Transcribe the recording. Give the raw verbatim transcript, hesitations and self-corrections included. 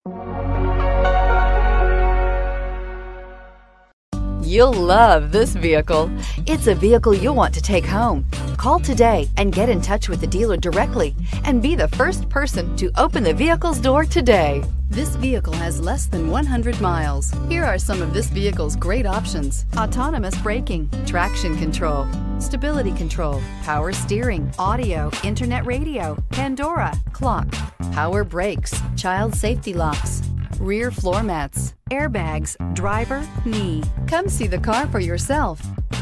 You'll love this vehicle. It's a vehicle you'll want to take home. Call today and get in touch with the dealer directly and be the first person to open the vehicle's door today. This vehicle has less than one hundred miles. Here are some of this vehicle's great options: autonomous braking, traction control, stability control, power steering, audio, internet radio, Pandora, clock, power brakes, child safety locks, rear floor mats, airbags, driver, knee. Come see the car for yourself.